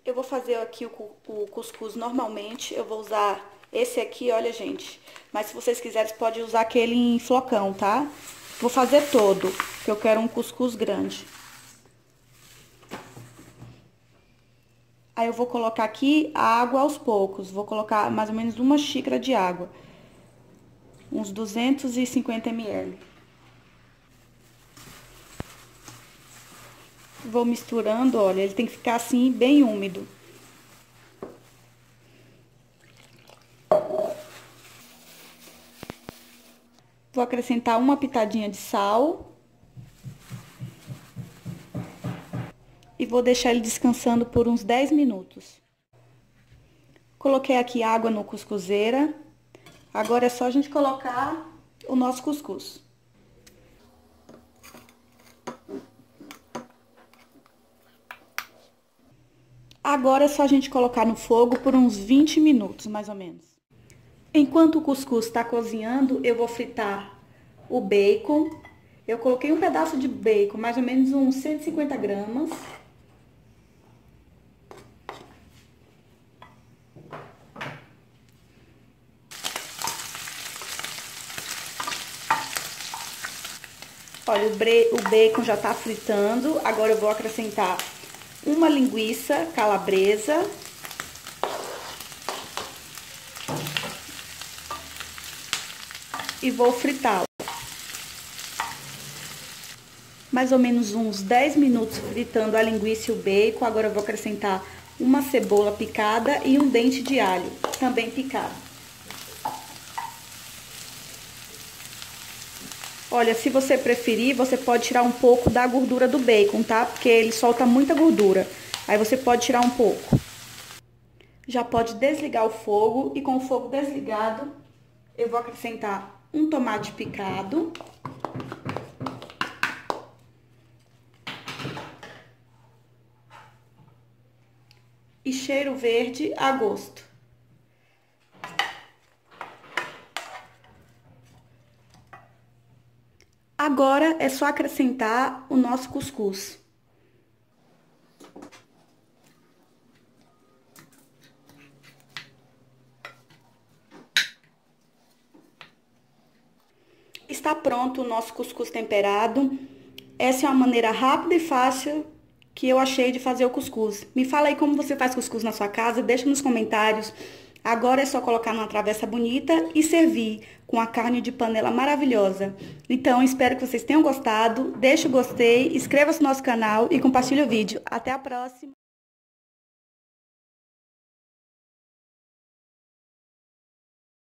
Eu vou fazer aqui o cuscuz normalmente, eu vou usar esse aqui, olha, gente. Mas se vocês quiserem, você pode usar aquele em flocão, tá? Vou fazer todo, porque eu quero um cuscuz grande. Aí eu vou colocar aqui a água aos poucos, vou colocar mais ou menos uma xícara de água. Uns 250 ml. Vou misturando, olha, ele tem que ficar assim, bem úmido. Vou acrescentar uma pitadinha de sal. E vou deixar ele descansando por uns 10 minutos. Coloquei aqui água no cuscuzeira. Agora é só a gente colocar o nosso cuscuz. Agora é só a gente colocar no fogo por uns 20 minutos, mais ou menos. Enquanto o cuscuz está cozinhando, eu vou fritar o bacon. Eu coloquei um pedaço de bacon, mais ou menos uns 150 gramas. Olha, o bacon já tá fritando. Agora eu vou acrescentar uma linguiça calabresa. E vou fritá-la. Mais ou menos uns 10 minutos fritando a linguiça e o bacon. Agora eu vou acrescentar uma cebola picada e um dente de alho, também picado. Olha, se você preferir, você pode tirar um pouco da gordura do bacon, tá? Porque ele solta muita gordura. Aí você pode tirar um pouco. Já pode desligar o fogo e com o fogo desligado, eu vou acrescentar um tomate picado. E cheiro verde a gosto. Agora é só acrescentar o nosso cuscuz. Está pronto o nosso cuscuz temperado. Essa é uma maneira rápida e fácil que eu achei de fazer o cuscuz. Me fala aí como você faz cuscuz na sua casa, deixa nos comentários. Agora é só colocar numa travessa bonita e servir com a carne de panela maravilhosa. Então, espero que vocês tenham gostado. Deixa o gostei, inscreva-se no nosso canal e compartilhe o vídeo. Até a próxima!